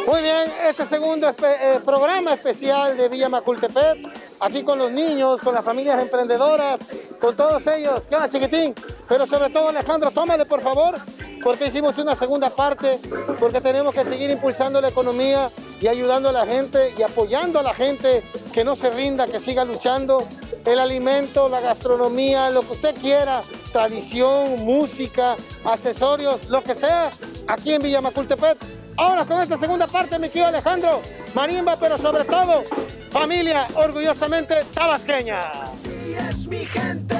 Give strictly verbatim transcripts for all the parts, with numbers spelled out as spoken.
Muy bien, este segundo espe eh, programa especial de Villa Macultepec, aquí con los niños, con las familias emprendedoras, con todos ellos. ¿Qué onda, chiquitín? Pero sobre todo, Alejandro, tómale por favor, porque hicimos una segunda parte, porque tenemos que seguir impulsando la economía y ayudando a la gente y apoyando a la gente que no se rinda, que siga luchando. El alimento, la gastronomía, lo que usted quiera, tradición, música, accesorios, lo que sea, aquí en Villa Macultepec. Ahora con esta segunda parte, mi tío Alejandro, marimba, pero sobre todo, familia orgullosamente tabasqueña. Y es mi gente.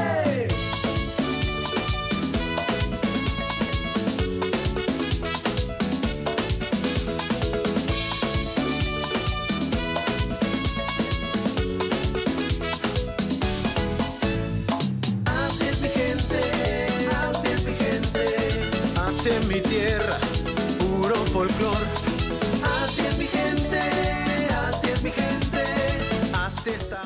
Así es mi gente, así es mi gente, así es mi tierra. Puro folclor. Así es mi gente, así es mi gente, así estaba.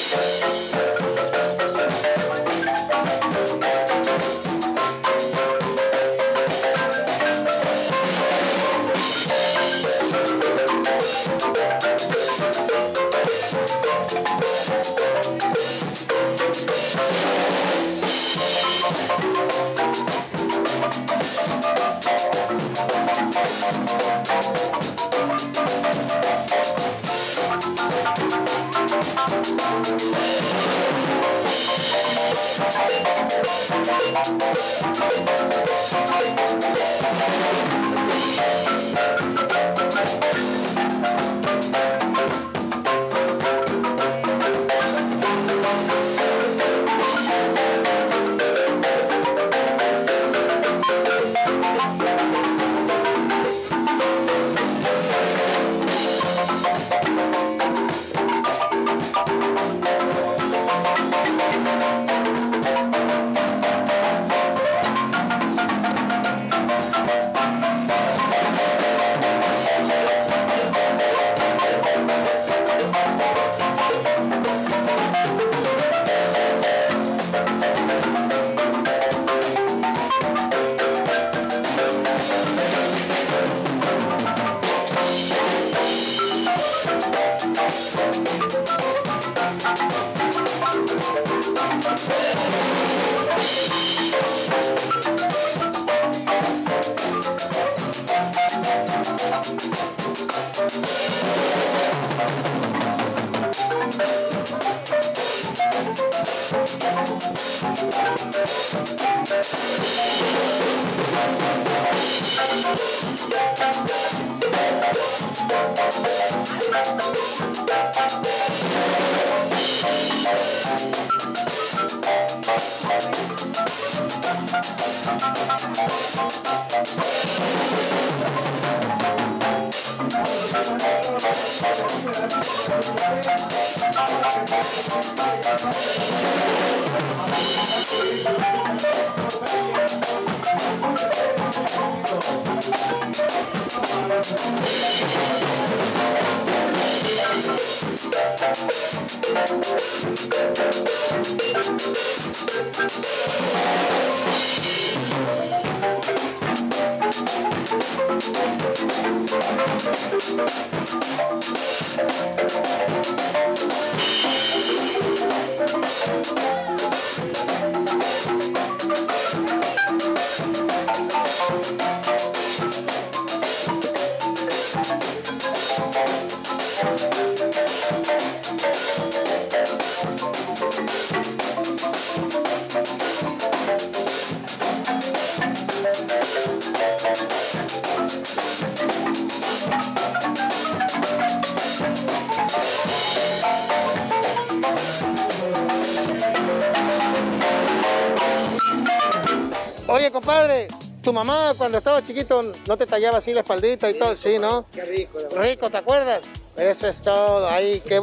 Oye, compadre, tu mamá cuando estaba chiquito no te tallaba así la espaldita y sí, todo, sí, ¿no? Qué rico. Rico, ¿te acuerdas? Eso es todo, ahí que...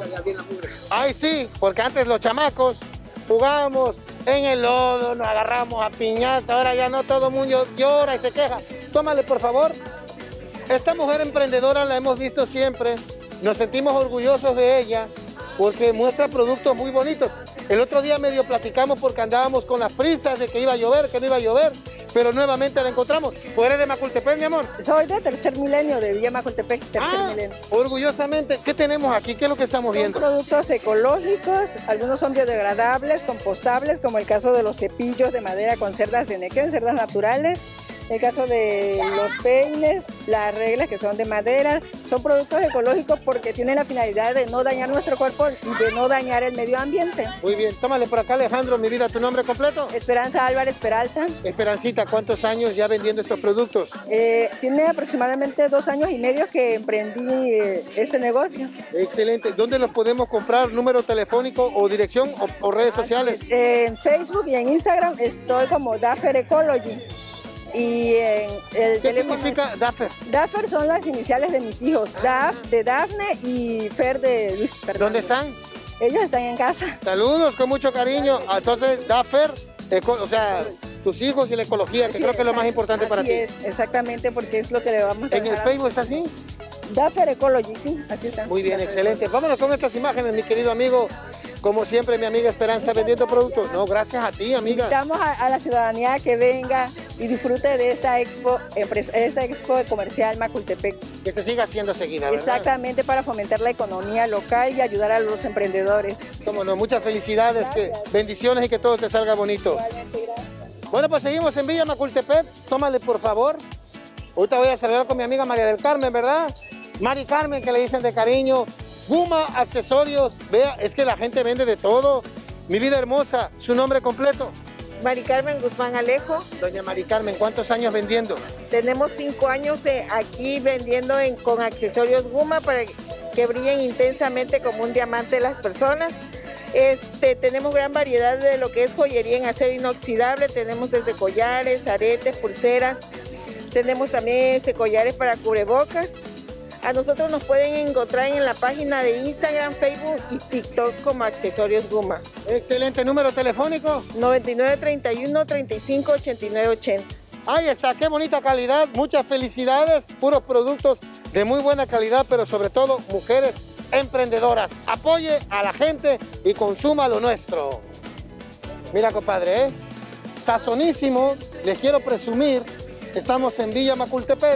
Ay, sí, porque antes los chamacos jugábamos en el lodo, nos agarramos a piñazo, ahora ya no, todo el mundo llora y se queja. Tómale, por favor. Esta mujer emprendedora la hemos visto siempre, nos sentimos orgullosos de ella porque muestra productos muy bonitos. El otro día medio platicamos porque andábamos con las prisas de que iba a llover, que no iba a llover, pero nuevamente la encontramos. ¿Tú eres de Macultepec, mi amor? Soy de Tercer Milenio, de Villa Macultepec, Tercer Ah, Milenio. orgullosamente. ¿Qué tenemos aquí? ¿Qué es lo que estamos Son viendo? productos ecológicos, algunos son biodegradables, compostables, como el caso de los cepillos de madera con cerdas de nequén, cerdas naturales. El caso de los peines, las reglas que son de madera, son productos ecológicos porque tienen la finalidad de no dañar nuestro cuerpo y de no dañar el medio ambiente. Muy bien, tómale por acá, Alejandro, mi vida, ¿tu nombre completo? Esperanza Álvarez Peralta. Esperancita, ¿cuántos años ya vendiendo estos productos? Eh, tiene aproximadamente dos años y medio que emprendí eh, este negocio. Excelente. ¿Dónde los podemos comprar? ¿Número telefónico o dirección o, o redes sociales? Eh, en Facebook y en Instagram estoy como Daffer Ecology. Y en el ¿Qué teléfono significa Daffer? Daffer son las iniciales de mis hijos, Daf de Dafne y Fer de Luis Fernando. ¿Dónde están? Ellos están en casa. Saludos con mucho cariño. Entonces, Daffer, eco- o sea, tus hijos y la ecología, que Sí, creo que es lo más importante para así ti. es, exactamente, porque es lo que le vamos a ¿En el dejar a- Facebook está así? Daffer Ecology, sí, así está. Muy bien, Daffer excelente. Vámonos con estas imágenes, mi querido amigo. Como siempre, mi amiga Esperanza vendiendo productos. No, gracias a ti, amiga. Invitamos a, a la ciudadanía que venga y disfrute de esta expo, empresa- esta expo comercial Macultepec. Que se siga haciendo seguida, ¿verdad? Exactamente, para fomentar la economía local y ayudar a los emprendedores. Cómo no, muchas felicidades, que bendiciones y que todo te salga bonito. Igualmente, gracias. Bueno, pues seguimos en Villa Macultepec. Tómale, por favor. Ahorita voy a saludar con mi amiga María del Carmen, ¿verdad? Mari Carmen, que le dicen de cariño. Guma Accesorios. Vea, es que la gente vende de todo. Mi vida hermosa, su nombre completo. Mari Carmen Guzmán Alejo. Doña Mari Carmen, ¿cuántos años vendiendo? Tenemos cinco años eh, aquí vendiendo en- con accesorios Guma para que brillen intensamente como un diamante las personas. Este, tenemos gran variedad de lo que es joyería en acero inoxidable. Tenemos desde collares, aretes, pulseras. Tenemos también este, collares para cubrebocas. A nosotros nos pueden encontrar en la página de Instagram, Facebook y TikTok como Accesorios Guma. Excelente, número telefónico. noventa y nueve, treinta y uno, treinta y cinco, ochenta y nueve, ochenta. Ahí está, qué bonita calidad, muchas felicidades, puros productos de muy buena calidad, pero sobre todo mujeres emprendedoras. Apoye a la gente y consuma lo nuestro. Mira, compadre, ¿eh? Sazonísimo, les quiero presumir, estamos en Villa Macultepec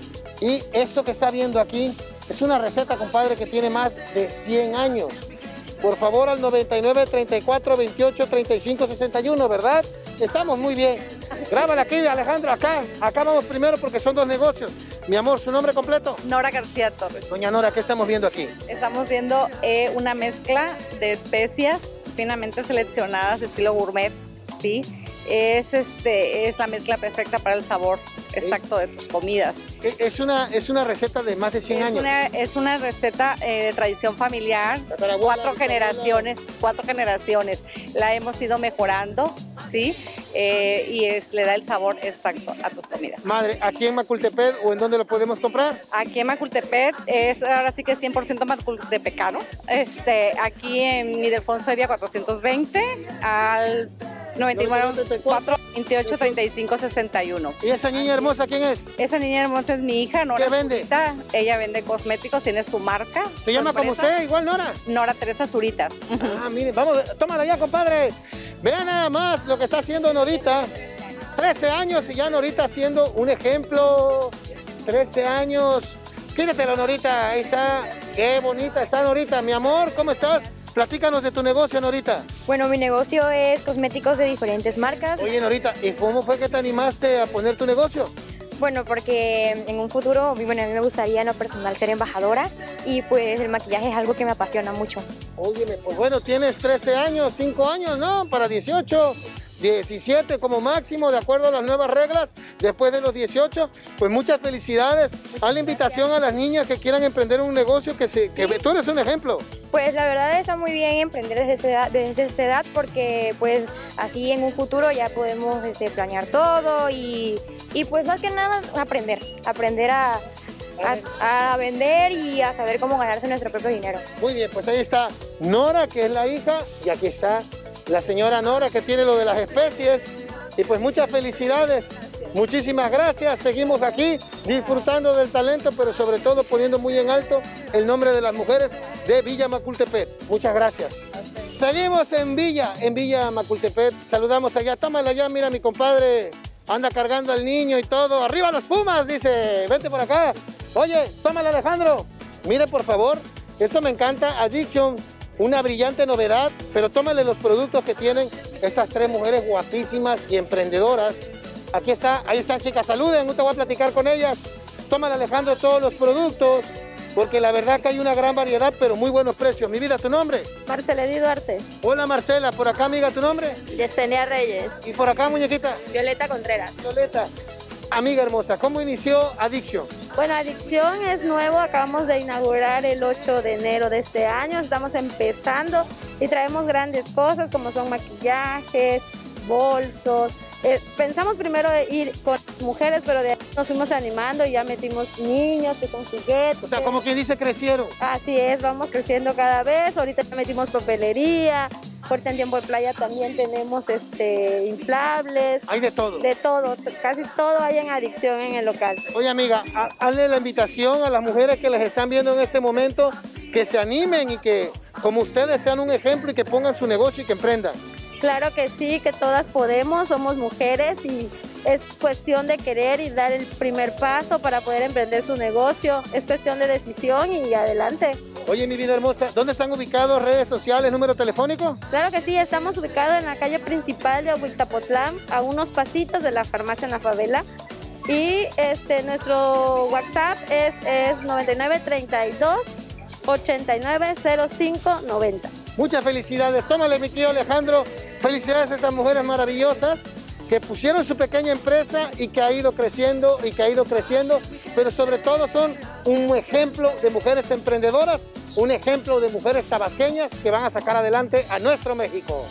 y esto que está viendo aquí es una receta, compadre, que tiene más de cien años. Por favor, al noventa y nueve, treinta y cuatro, veintiocho, treinta y cinco, sesenta y uno, ¿verdad? Estamos muy bien. Grábala aquí, Alejandro, acá. Acá vamos primero porque son dos negocios. Mi amor, ¿su nombre completo? Nora García Torres. Doña Nora, ¿qué estamos viendo aquí? Estamos viendo eh, una mezcla de especias finamente seleccionadas de estilo gourmet, ¿sí? Es, este, es la mezcla perfecta para el sabor exacto de tus comidas. Es una, es una receta de más de cien Es años. una, es una receta eh, de tradición familiar, Tatarabuela, cuatro bisabuela. generaciones, cuatro generaciones. La hemos ido mejorando, ¿sí? Eh, y es, le da el sabor exacto a tus comidas. Madre, ¿aquí en Macultepec o en dónde lo podemos comprar? Aquí en Macultepec es ahora sí que es cien por ciento macultepecano. Este, aquí en Midelfonso Evia cuatrocientos veinte al noventa y nueve, cuatro, veintiocho, treinta y cinco, sesenta y uno. ¿Y esa niña hermosa quién es? Esa niña hermosa es mi hija, Nora. ¿Qué vende? Zurita. Ella vende cosméticos, tiene su marca. ¿Se llama su como empresa. usted, igual Nora? Nora Teresa Zurita. Ujú. Ah, mire, vamos, tómala ya, compadre. Vean nada más lo que está haciendo Norita. trece años y ya Norita haciendo un ejemplo. trece años. Quítatelo, Norita. Ahí está. Qué bonita está, Norita. Mi amor, ¿cómo estás? Platícanos de tu negocio, Norita. Bueno, mi negocio es cosméticos de diferentes marcas. Oye, Norita, ¿y cómo fue que te animaste a poner tu negocio? Bueno, porque en un futuro, bueno, a mí me gustaría en lo personal ser embajadora y pues el maquillaje es algo que me apasiona mucho. Óyeme, pues bueno, tienes trece años, cinco años, ¿no? Para dieciocho, diecisiete como máximo, de acuerdo a las nuevas reglas, después de los dieciocho. Pues muchas felicidades. Haz la invitación a las niñas que quieran emprender un negocio, que, se, que tú eres un ejemplo. Pues la verdad está muy bien emprender desde esta edad, desde esta edad porque pues así en un futuro ya podemos este, planear todo y, y pues más que nada aprender, aprender a, a, a vender y a saber cómo ganarse nuestro propio dinero. Muy bien, pues ahí está Nora, que es la hija, y aquí está la señora Nora, que tiene lo de las especies. Y pues muchas felicidades, muchísimas gracias. Seguimos aquí disfrutando del talento, pero sobre todo poniendo muy en alto el nombre de las mujeres de Villa Macultepec. Muchas gracias. Seguimos en Villa, en Villa Macultepec. Saludamos allá, tómala allá, mira mi compadre anda cargando al niño y todo. ¡Arriba los Pumas!, dice. Vente por acá. Oye, tómale, Alejandro. Mire, por favor, esto me encanta. Addiction, una brillante novedad, pero tómale los productos que tienen estas tres mujeres guapísimas y emprendedoras. Aquí está, ahí están, chicas, saluden, no te voy a platicar con ellas. Tómale, Alejandro, todos los productos, porque la verdad que hay una gran variedad, pero muy buenos precios. Mi vida, ¿tu nombre? Marcela Duarte. Hola, Marcela. Por acá, amiga, ¿tu nombre? Yesenia Reyes. Y por acá, muñequita. Violeta Contreras. Violeta. Amiga hermosa, ¿cómo inició Addiction? Bueno, Addiction es nuevo, acabamos de inaugurar el ocho de enero de este año, estamos empezando y traemos grandes cosas como son maquillajes, bolsos. Eh, pensamos primero ir con mujeres, pero de ahí nos fuimos animando y ya metimos niños con juguetes. O sea, como quien dice, crecieron. Así es, vamos creciendo cada vez. Ahorita ya metimos papelería. Ahorita en tiempo de playa también tenemos este, inflables. Hay de todo. De todo, casi todo hay en Addiction en el local. Oye, amiga, hazle la invitación a las mujeres que les están viendo en este momento, que se animen y que, como ustedes, sean un ejemplo y que pongan su negocio y que emprendan. Claro que sí, que todas podemos, somos mujeres y es cuestión de querer y dar el primer paso para poder emprender su negocio. Es cuestión de decisión y adelante. Oye, mi vida hermosa, ¿dónde están ubicados? ¿Redes sociales, número telefónico? Claro que sí, estamos ubicados en la calle principal de Huixtapotlán, a unos pasitos de la farmacia en la favela. Y este, nuestro WhatsApp es, es noventa y nueve, treinta y dos, ochenta y nueve, cero cinco, noventa. Muchas felicidades. Tómale, mi tío Alejandro. Felicidades a esas mujeres maravillosas que pusieron su pequeña empresa y que ha ido creciendo y que ha ido creciendo, pero sobre todo son un ejemplo de mujeres emprendedoras, un ejemplo de mujeres tabasqueñas que van a sacar adelante a nuestro México.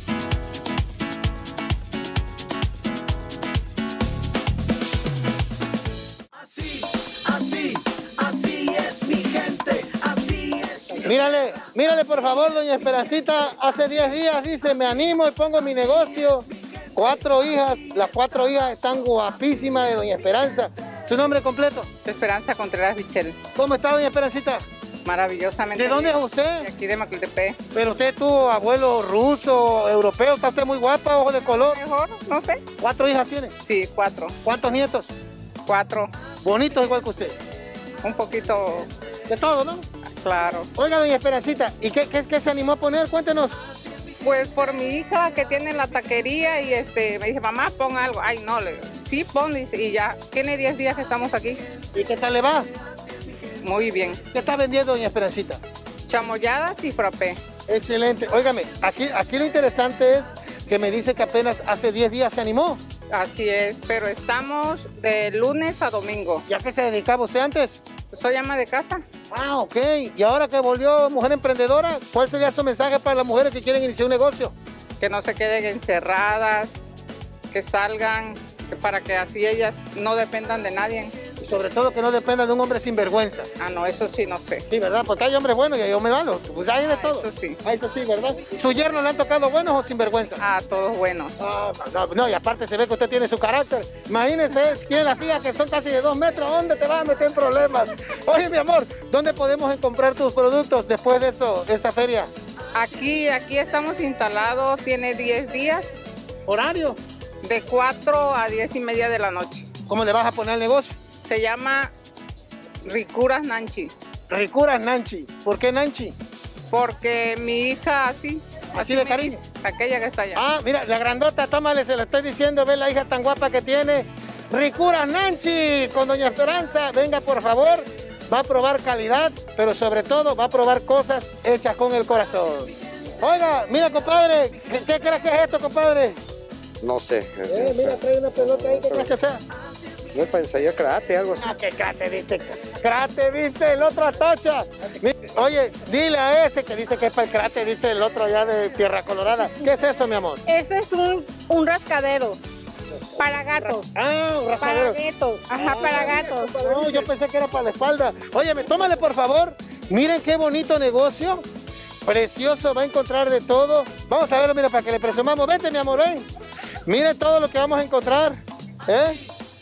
Así, así, así es mi gente, así es. Mírale, mírale por favor, doña Esperancita, hace diez días dice, me animo y pongo mi negocio. Cuatro hijas, las cuatro hijas están guapísimas de doña Esperanza. ¿Su nombre completo? Esperanza Contreras Bichel. ¿Cómo está, doña Esperancita? Maravillosamente. ¿De dónde bien. es usted? De aquí de Macultepec. Pero usted tuvo abuelo ruso, europeo, está usted muy guapa, ojo de color. Mejor, no sé. ¿Cuatro hijas tiene? Sí, cuatro. ¿Cuántos nietos? Cuatro. Bonitos igual que usted. Un poquito, De todo, ¿no? claro. Oiga, doña Esperancita, ¿y qué, qué, qué se animó a poner? Cuéntenos. Pues por mi hija que tiene la taquería y este me dice, mamá, pon algo. Ay, no, le digo, sí, pon, dice, y ya. Tiene diez días que estamos aquí. ¿Y qué tal le va? Muy bien. ¿Qué está vendiendo, doña Esperancita? Chamoyadas y frappé. Excelente. Óigame, aquí, aquí lo interesante es que me dice que apenas hace diez días se animó. Así es, pero estamos de lunes a domingo. ¿Y a qué se dedicaba usted antes? Soy ama de casa. Ah, ok. Y ahora que volvió mujer emprendedora, ¿cuál sería su mensaje para las mujeres que quieren iniciar un negocio? Que no se queden encerradas, que salgan, que para que así ellas no dependan de nadie. Y sobre todo que no dependa de un hombre sinvergüenza. Ah, no, eso sí no sé. Sí, ¿verdad? Porque hay hombres buenos y hay hombres malos. Pues hay de Ah, todo. eso sí. Ah, eso sí, ¿verdad? ¿Su yerno le han tocado buenos o sinvergüenza? Ah, todos buenos. Ah, no, no, y aparte se ve que usted tiene su carácter. Imagínese, tiene las hijas que son casi de dos metros. ¿Dónde te vas a meter en problemas? Oye, mi amor, ¿dónde podemos encontrar tus productos después de esto, de esta feria? Aquí, aquí estamos instalados, tiene diez días, ¿Horario? de cuatro a diez y media de la noche. ¿Cómo le vas a poner al negocio? Se llama Ricuras Nanchi, Ricuras Nanchi. ¿Por qué Nanchi? porque mi hija así. ¿Así de me cariño? dice, aquella que está allá. Ah, mira, la grandota, tómale, se lo estoy diciendo, ve la hija tan guapa que tiene. Ricuras Nanchi, con doña Esperanza, venga por favor, va a probar calidad, pero sobre todo va a probar cosas hechas con el corazón. Oiga, mira, compadre, ¿qué, qué crees que es esto, compadre? No sé. eso Eh, no sé. mira, trae una pelota ahí, ¿qué crees que sea? No es para ensayar karate, algo así. Ah, que crate dice, crate dice el otro atocha. Mi- Oye, dile a ese que dice que es para el crate, dice el otro allá de Tierra Colorada. ¿Qué es eso, mi amor? Ese es un, un rascadero para gatos. Ah, un Para raspadero. gatos. Ajá, para gatos. No, yo pensé que era para la espalda. Óyeme, tómale por favor. Miren qué bonito negocio. Precioso, va a encontrar de todo. Vamos a verlo, mira, para que le presumamos. Vete, mi amor, ven. Miren todo lo que vamos a encontrar. ¿Eh?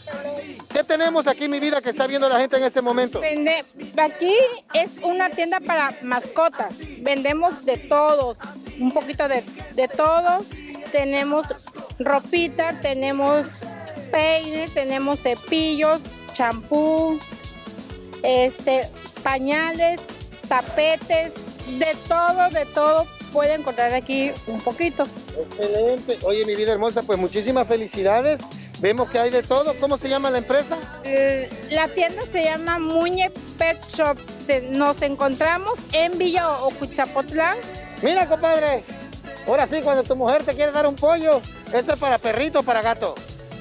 ¿Qué tenemos aquí, mi vida, que está viendo la gente en este momento? Vende- aquí es una tienda para mascotas. Vendemos de todos, un poquito de, de todo. Tenemos ropita, tenemos peines, tenemos cepillos, champú, este, pañales, tapetes, de todo, de todo puede encontrar aquí un poquito. Excelente. Oye, mi vida hermosa, pues muchísimas felicidades. Vemos que hay de todo. ¿Cómo se llama la empresa? La tienda se llama Muñe Pet Shop. Se, nos encontramos en Villa Ocuizapotlán. Mira, compadre, ahora sí, cuando tu mujer te quiere dar un pollo, ¿esto es para perrito o para gato?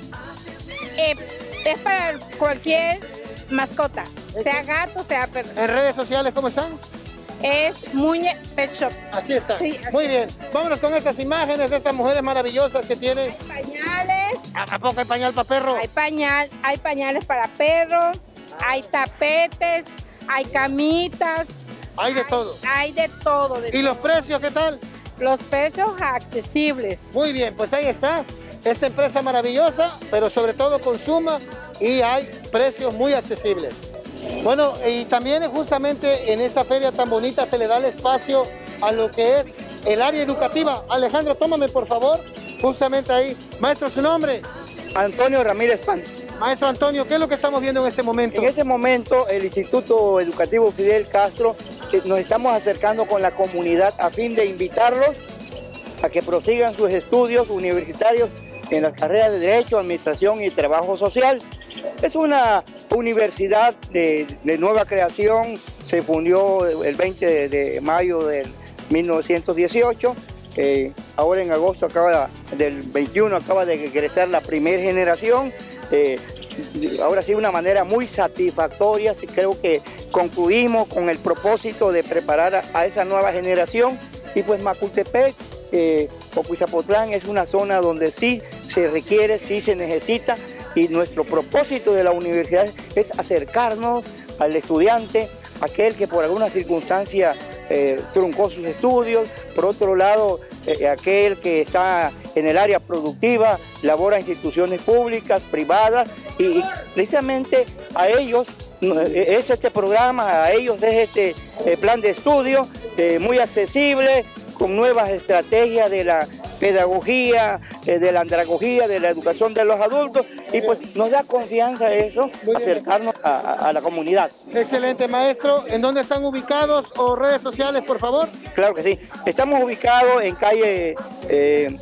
Eh, es para cualquier mascota, sea gato, sea perro. ¿En redes sociales cómo están? Es Muñe Pet Shop. Así está. Sí, así. Muy bien. Vámonos con estas imágenes de estas mujeres maravillosas que tienen. Hay pañales. ¿A poco hay pañal para perro? Hay pañal, hay pañales para perro, hay tapetes, hay camitas. Hay de todo. Hay de todo. De ¿Y todo. los precios qué tal? Los precios accesibles. Muy bien, pues ahí está. Esta empresa maravillosa, pero sobre todo consuma y hay precios muy accesibles. Bueno, y también justamente en esta feria tan bonita se le da el espacio a lo que es el área educativa. Alejandro, tómame por favor, justamente ahí. Maestro, ¿su nombre? Antonio Ramírez Pan. Maestro Antonio, ¿qué es lo que estamos viendo en este momento? En este momento el Instituto Educativo Fidel Castro eh, nos estamos acercando con la comunidad a fin de invitarlos a que prosigan sus estudios universitarios en las carreras de Derecho, Administración y Trabajo Social. Es una universidad de, de nueva creación, se fundió el veinte de mayo de mil novecientos dieciocho, eh, ahora en agosto acaba, del veintiuno acaba de egresar la primera generación, eh, ahora sí de una manera muy satisfactoria, creo que concluimos con el propósito de preparar a, a esa nueva generación y pues Macultepec, eh, Ocuizapotlán es una zona donde sí se requiere, sí se necesita y nuestro propósito de la universidad es acercarnos al estudiante, aquel que por alguna circunstancia eh, truncó sus estudios, por otro lado, eh, aquel que está en el área productiva, labora en instituciones públicas, privadas, y, y precisamente a ellos es este programa, a ellos es este eh, plan de estudio eh, muy accesible, con nuevas estrategias de la pedagogía, eh, de la andragogía, de la educación de los adultos, y pues nos da confianza eso, acercarnos a, a, a la comunidad. Excelente, maestro. ¿En dónde están ubicados o redes sociales, por favor? Claro que sí. Estamos ubicados en calle eh,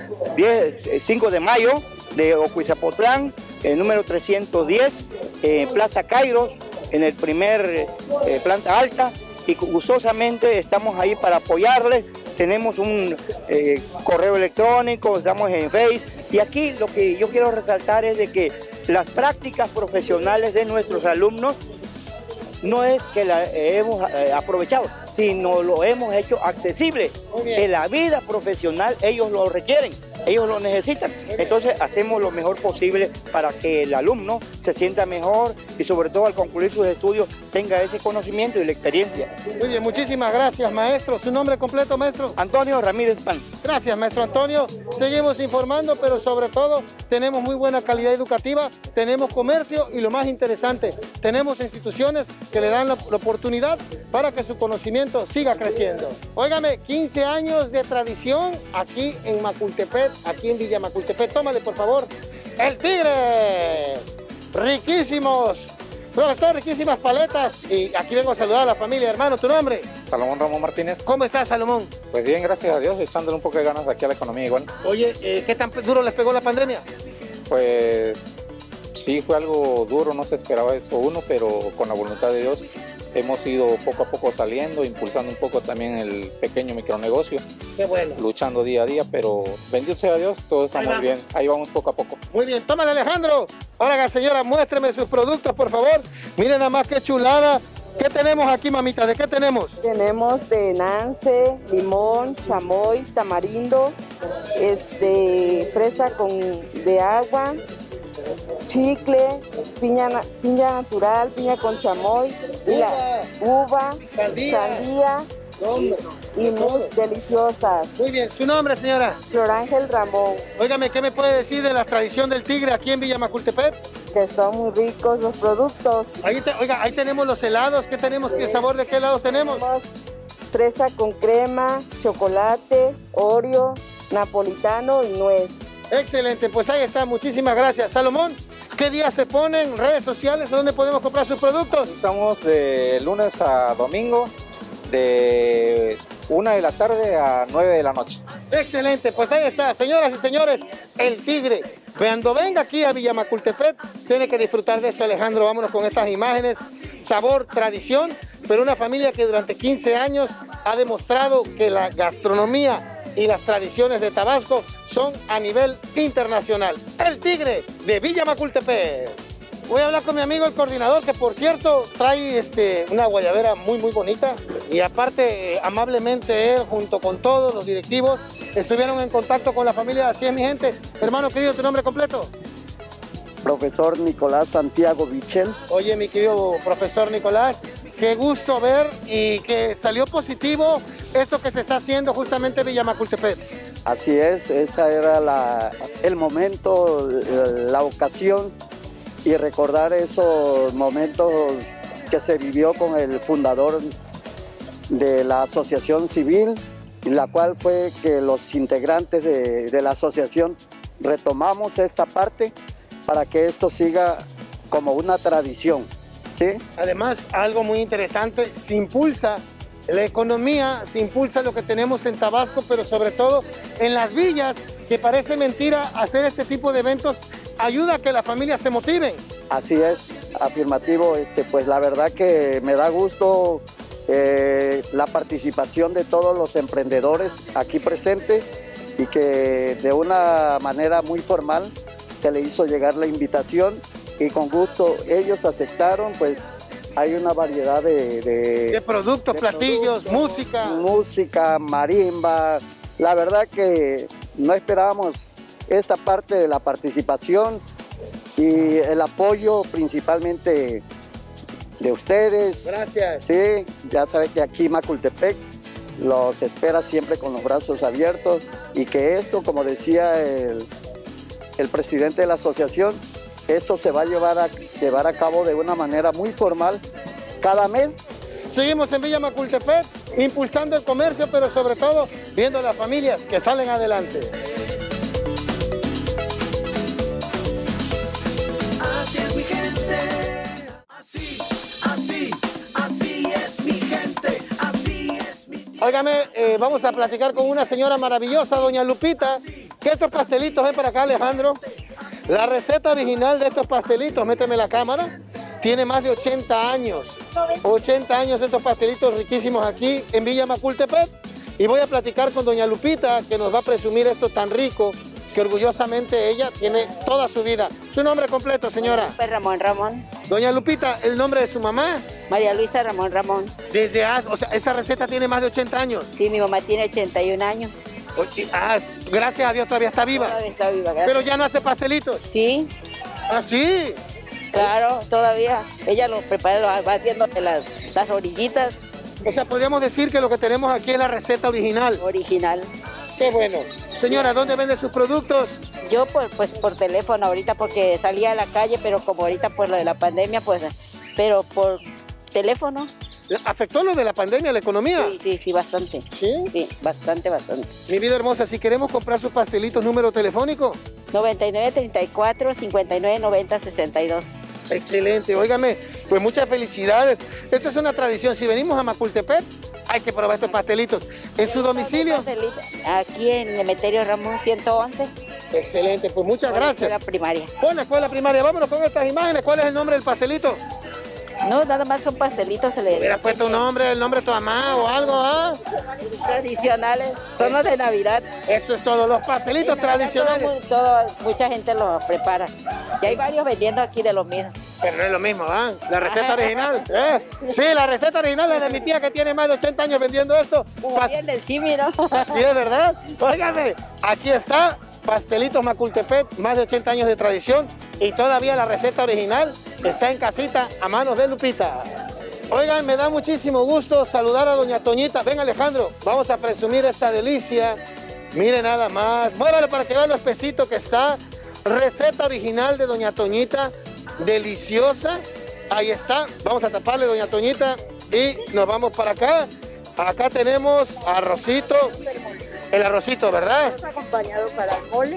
diez, cinco de mayo de Ocuizapotlán, el número trescientos diez, eh, Plaza Kairos, en el primer eh, planta alta, y gustosamente estamos ahí para apoyarles. Tenemos un eh, correo electrónico, estamos en Face, y aquí lo que yo quiero resaltar es de que las prácticas profesionales de nuestros alumnos no es que la hemos eh, aprovechado, sino lo hemos hecho accesible. En la vida profesional ellos lo requieren, ellos lo necesitan. Entonces hacemos lo mejor posible para que el alumno se sienta mejor y sobre todo al concluir sus estudios tenga ese conocimiento y la experiencia. Muy bien, muchísimas gracias, maestro. ¿Su nombre completo, maestro? Antonio Ramírez Pan. Gracias, maestro Antonio. Seguimos informando, pero sobre todo tenemos muy buena calidad educativa, tenemos comercio y lo más interesante, tenemos instituciones que le dan la, la oportunidad para que su conocimiento siga creciendo. Óigame, quince años de tradición aquí en Macultepec, aquí en Villa Macultepec. Tómale, por favor. ¡El Tigre! Riquísimos. Profesor, riquísimas paletas. Y aquí vengo a saludar a la familia. Hermano, ¿tu nombre? Salomón Ramón Martínez. ¿Cómo estás, Salomón? Pues bien, gracias a Dios, echándole un poco de ganas aquí a la economía igual. Oye, eh, ¿qué tan duro les pegó la pandemia? Pues sí, fue algo duro, no se esperaba eso uno, pero con la voluntad de Dios hemos ido poco a poco saliendo, impulsando un poco también el pequeño micronegocio. Qué bueno. Luchando día a día, pero bendito sea Dios, todos estamos bien. Ahí vamos poco a poco. Muy bien, tómale, Alejandro. Ahora, señora, muéstreme sus productos, por favor. Miren nada más qué chulada. ¿Qué tenemos aquí, mamita? ¿De qué tenemos? Tenemos de nance, limón, chamoy, tamarindo, este, fresa con de agua, chicle, piña, piña natural, piña con chamoy, y la uva, sandía, sandía y muy deliciosas. Muy bien, ¿su nombre, señora? Florángel Ramón. Óigame, ¿qué me puede decir de la tradición del Tigre aquí en Villa Macultepec? Que son muy ricos los productos. Ahí te, oiga, ahí tenemos los helados. ¿Qué tenemos? ¿Qué sabor de qué helados tenemos? Tenemos fresa con crema, chocolate, Oreo, napolitano y nuez. Excelente, pues ahí está, muchísimas gracias. Salomón, ¿qué día se ponen? ¿Redes sociales? ¿Dónde podemos comprar sus productos? Estamos de lunes a domingo, de una de la tarde a nueve de la noche. Excelente, pues ahí está, señoras y señores, El Tigre. Cuando venga aquí a Villamacultepec, tiene que disfrutar de esto, Alejandro. Vámonos con estas imágenes. Sabor, tradición, pero una familia que durante quince años ha demostrado que la gastronomía y las tradiciones de Tabasco son a nivel internacional. El Tigre de Villamacultepec. Voy a hablar con mi amigo el coordinador, que por cierto trae este, una guayabera muy muy bonita, y aparte eh, amablemente él junto con todos los directivos estuvieron en contacto con la familia. Así es, mi gente. Hermano querido, ¿tu nombre completo? Profesor Nicolás Santiago Bichel. Oye, mi querido profesor Nicolás, qué gusto ver y que salió positivo esto que se está haciendo justamente en Villamacultepec. Así es, esa era la, el momento, la ocasión, y recordar esos momentos que se vivió con el fundador de la asociación civil, la cual fue que los integrantes de, de la asociación retomamos esta parte para que esto siga como una tradición, ¿sí? Además, algo muy interesante, se impulsa la economía, se impulsa lo que tenemos en Tabasco, pero sobre todo en las villas, que parece mentira hacer este tipo de eventos, ayuda a que las familias se motiven. Así es, afirmativo, este, pues la verdad que me da gusto eh, la participación de todos los emprendedores aquí presentes, y que de una manera muy formal se le hizo llegar la invitación y con gusto ellos aceptaron. Pues hay una variedad de, de, de productos, de platillos, productos, música. Música, marimba. La verdad que no esperábamos esta parte de la participación y el apoyo principalmente de ustedes. Gracias. Sí, ya saben que aquí Macultepec los espera siempre con los brazos abiertos, y que esto, como decía el, el presidente de la asociación, esto se va a llevar a, llevar a cabo de una manera muy formal cada mes. Seguimos en Villamacultepec, impulsando el comercio, pero sobre todo viendo a las familias que salen adelante. Así es mi gente, así, así, así es mi gente, así es mi tierra. Óigame, eh, vamos a platicar con una señora maravillosa, doña Lupita, que estos pastelitos, ven para acá, Alejandro. La receta original de estos pastelitos, méteme la cámara, tiene más de ochenta años. ochenta años estos pastelitos riquísimos aquí en Villamacultepec. Y voy a platicar con doña Lupita, que nos va a presumir esto tan rico, que orgullosamente ella tiene toda su vida. ¿Su nombre completo, señora? Ramón Ramón. Doña Lupita, ¿el nombre de su mamá? María Luisa Ramón Ramón. Desde hace, o sea, esta receta tiene más de ochenta años. Sí, mi mamá tiene ochenta y un años. Oye, ah, gracias a Dios todavía está viva. Todavía está viva, gracias. Pero ya no hace pastelitos. Sí. ¿Ah, sí? Claro, todavía. Ella lo prepara, va haciendo las, las orillitas. O sea, podríamos decir que lo que tenemos aquí es la receta original. Original. Qué bueno. Señora, ¿dónde vende sus productos? Yo pues, pues por teléfono ahorita, porque salía a la calle, pero como ahorita pues lo de la pandemia, pues, pero por teléfono. ¿Afectó lo de la pandemia, la economía? Sí, sí, sí, bastante. ¿Sí? Sí, bastante, bastante. Mi vida hermosa, si queremos comprar sus pastelitos, ¿número telefónico? noventa y nueve, treinta y cuatro, cincuenta y nueve, noventa, sesenta y dos. Excelente, óigame, pues muchas felicidades. Esto es una tradición, si venimos a Macultepec, hay que probar estos pastelitos. ¿En su domicilio? Aquí en Emeterio Ramón ciento once. Excelente, pues muchas gracias. Escuela primaria. Con la escuela primaria, vámonos con estas imágenes. ¿Cuál es el nombre del pastelito? No, nada más son pastelitos. Se le hubiera puesto un nombre, el nombre de tu mamá o algo, ¿ah? Tradicionales, son los de Navidad. Eso es todo, los pastelitos tradicionales. Todo, todo, mucha gente los prepara. Y hay varios vendiendo aquí de los mismos. Pero no es lo mismo, ¿ah? La receta original. ¿eh? Sí, la receta original es de mi tía, que tiene más de ochenta años vendiendo esto. Bien del Simi, ¿no? Sí, es verdad. Óigame, aquí está, Pastelitos Macultepec, más de ochenta años de tradición, y todavía la receta original está en casita a manos de Lupita. Oigan, me da muchísimo gusto saludar a doña Toñita. Ven, Alejandro, vamos a presumir esta delicia. Mire nada más, muévalo para que vean lo espesito que está. Receta original de doña Toñita, deliciosa. Ahí está, vamos a taparle, doña Toñita, y nos vamos para acá. Acá tenemos arrocito, el arrocito, ¿verdad? Acompañado para el mole.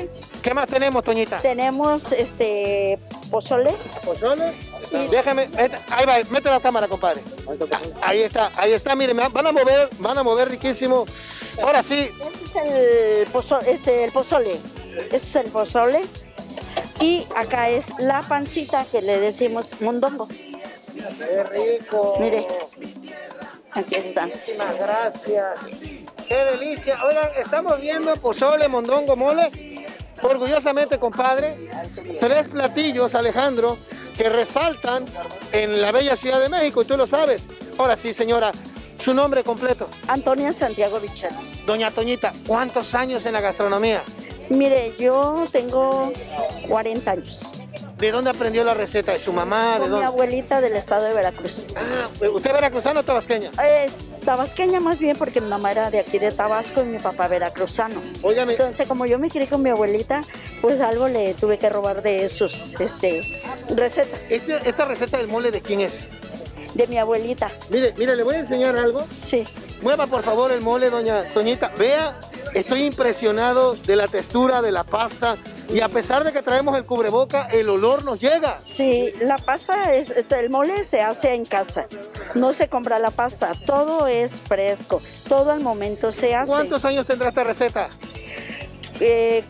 ¿Qué más tenemos, Toñita? Tenemos este pozole. ¿Pozole? Déjame, ahí va, mete la cámara, compadre. Ahí está, ahí está, miren, van a mover, van a mover riquísimo. Ahora sí. Este es el, pozo, este, el pozole. Este es el pozole. Y acá es la pancita que le decimos mondongo. ¡Qué rico! Mire, aquí está. Muchísimas gracias. ¡Qué delicia! Oigan, estamos viendo pozole, mondongo, mole. Orgullosamente, compadre, tres platillos, Alejandro, que resaltan en la bella Ciudad de México, y tú lo sabes. Ahora sí, señora, su nombre completo. Antonia Santiago Bichel. Doña Toñita, ¿cuántos años en la gastronomía? Mire, yo tengo cuarenta años. ¿De dónde aprendió la receta? ¿De su mamá? Con ¿De dónde? mi abuelita del estado de Veracruz. Ah, ¿usted es veracruzano o tabasqueña? Es tabasqueña más bien porque mi mamá era de aquí de Tabasco y mi papá veracruzano. Óigame. Entonces, como yo me crié con mi abuelita, pues algo le tuve que robar de sus este, recetas. Este, ¿Esta receta del mole de quién es? De mi abuelita. Mire, mire, le voy a enseñar algo. Sí. Mueva por favor el mole, doña Toñita. Vea, estoy impresionado de la textura de la pasta. Y a pesar de que traemos el cubreboca, el olor nos llega. Sí, la pasta, es, el mole se hace en casa. No se compra la pasta, todo es fresco. Todo al momento se hace. ¿Cuántos años tendrá esta receta? Eh,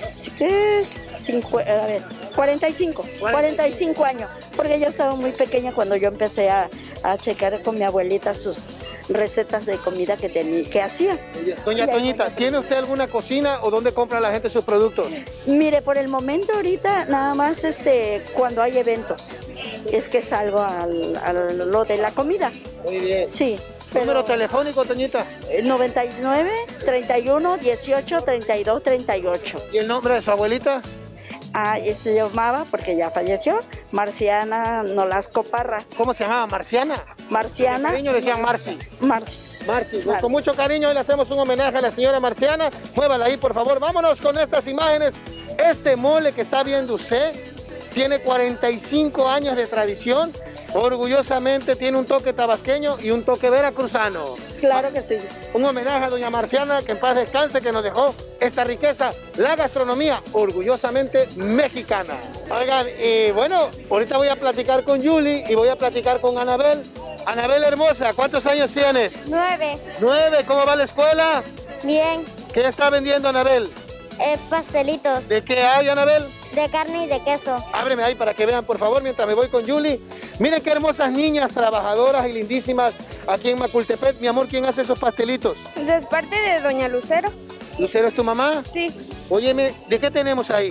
¿qué? Cincu- a ver, cuarenta y cinco. cuarenta y cinco años. Porque yo estaba muy pequeña cuando yo empecé a, a checar con mi abuelita sus recetas de comida que, tenía, que hacía. Doña Toñita, ¿tiene usted alguna cocina o dónde compra la gente sus productos? Mire, por el momento ahorita nada más este, cuando hay eventos es que salgo al, a lo de la comida. Muy bien. Sí. ¿Número telefónico, Toñita? noventa y nueve, treinta y uno, dieciocho, treinta y dos, treinta y ocho. ¿Y el nombre de su abuelita? Ah, se llamaba, porque ya falleció, Marciana Nolasco Parra. ¿Cómo se llamaba? ¿Marciana? Marciana. Los niños decían Marci. Marci. Marci, pues con mucho cariño hoy le hacemos un homenaje a la señora Marciana. Muévala ahí, por favor. Vámonos con estas imágenes. Este mole que está viendo usted tiene cuarenta y cinco años de tradición. Orgullosamente tiene un toque tabasqueño y un toque veracruzano. Claro que sí. Un homenaje a doña Marciana, que en paz descanse, que nos dejó esta riqueza, la gastronomía orgullosamente mexicana. Oigan, y bueno, ahorita voy a platicar con Yuli y voy a platicar con Anabel. Anabel hermosa, ¿cuántos años tienes? Nueve. Nueve, ¿cómo va la escuela? Bien. ¿Qué está vendiendo Anabel? Eh, pastelitos. ¿De qué hay, Anabel? De carne y de queso. Ábreme ahí para que vean, por favor, mientras me voy con Yuli. Miren qué hermosas niñas, trabajadoras y lindísimas aquí en Macultepec. Mi amor, ¿quién hace esos pastelitos? Es parte de doña Lucero. ¿Lucero es tu mamá? Sí. Óyeme, ¿de qué tenemos ahí?